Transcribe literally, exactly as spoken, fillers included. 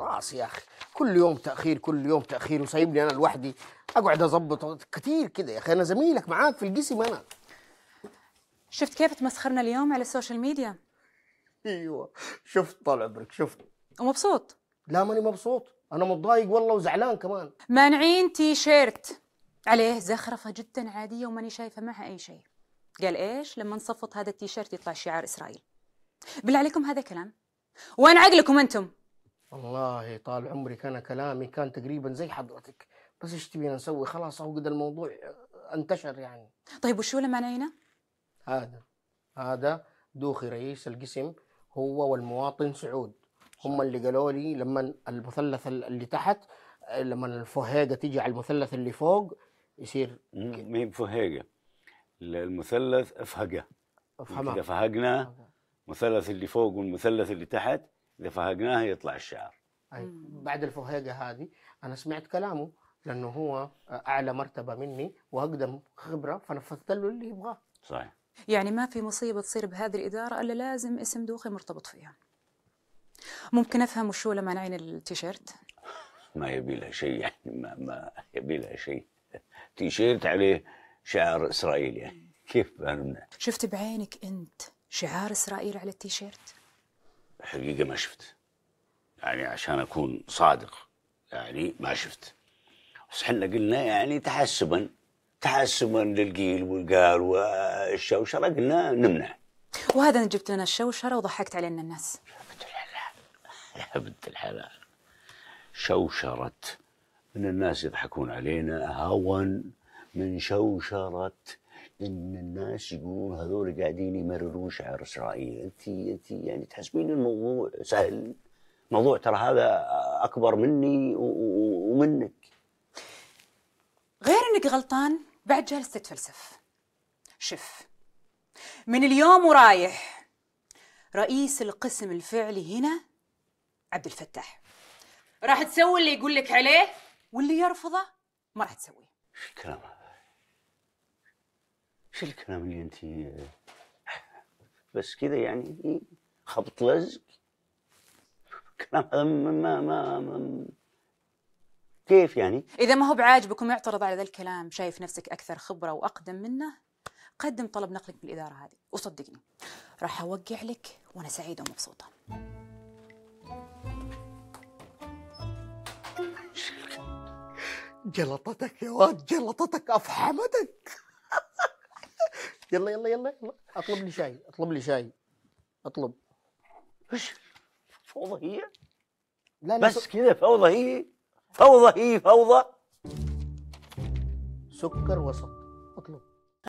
خلاص يا اخي، كل يوم تاخير كل يوم تاخير وسايبني انا لوحدي اقعد اظبط كتير كده يا اخي. انا زميلك معاك في القسم انا. شفت كيف تمسخرنا اليوم على السوشيال ميديا؟ ايوه شفت طال عمرك شفت. ومبسوط؟ لا ماني مبسوط، انا متضايق والله وزعلان كمان. مانعين تي شيرت عليه زخرفه جدا عاديه وماني شايفه معها اي شيء. قال ايش لما نصفط هذا التيشيرت يطلع شعار اسرائيل؟ بالله عليكم هذا كلام؟ وين عقلكم انتم؟ والله طال عمرك انا كلامي كان تقريبا زي حضرتك، بس ايش تبينا نسوي؟ خلاص اهو قد الموضوع انتشر يعني. طيب وشو اللي مانعينه؟ هذا هذا دوخي رئيس القسم هو والمواطن سعود، هم اللي قالوا لي لما المثلث اللي تحت، لما الفهيقه تيجي على المثلث اللي فوق يصير. ما هي فهيقه، المثلث افهقه. افهمها. اذا فهقناه المثلث اللي فوق والمثلث اللي تحت، اذا فهقناه يطلع الشعار. أي. بعد الفهيقه هذه انا سمعت كلامه، لانه هو اعلى مرتبه مني واقدم خبره، فنفذت له اللي يبغاه. صحيح. يعني ما في مصيبه تصير بهذه الاداره الا لازم اسم دوخي مرتبط فيها. ممكن افهم وشو لما نعين التيشيرت؟ ما يبي لها شيء يعني، ما ما يبي لها شيء. تيشيرت عليه شعار اسرائيل يعني كيف فهمنا؟ شفت بعينك انت شعار اسرائيل على التيشيرت؟ الحقيقه ما شفت، يعني عشان اكون صادق يعني ما شفت، بس احنا قلنا يعني تحسبا تحسبا للقيل والقال والشوشره قلنا نمنع. وهذا جبت لنا الشوشره وضحكت علينا الناس. يا بنت الحلال يا بنت الحلال، شوشرة من الناس يضحكون علينا هون من شوشرة ان الناس يقولون هذول قاعدين يمررون شعار اسرائيل. انت انت يعني تحسبين الموضوع سهل؟ موضوع ترى هذا اكبر مني ومنك. غير انك غلطان بعد جالس تتفلسف. شف، من اليوم ورايح رئيس القسم الفعلي هنا عبد الفتاح، راح تسوي اللي يقول لك عليه واللي يرفضه ما راح تسويه. ايش الكلام هذا؟ ايش الكلام اللي انت بس كذا يعني خبط لزق؟ الكلام هذا ما ما ما كيف يعني؟ اذا ما هو بعاجبكم يعترض على ذا الكلام، شايف نفسك اكثر خبره واقدم منه، قدم طلب نقلك من الاداره هذه وصدقني راح اوقع لك وانا سعيده ومبسوطه. جلطتك يا واد، جلطتك افحمتك. يلا يلا يلا يلا اطلب لي شاي، اطلب لي شاي، اطلب. ايش فوضى هي؟ لا لا بس كذا فوضى هي؟ فوضى هي فوضى؟ سكر وسط، اطلب.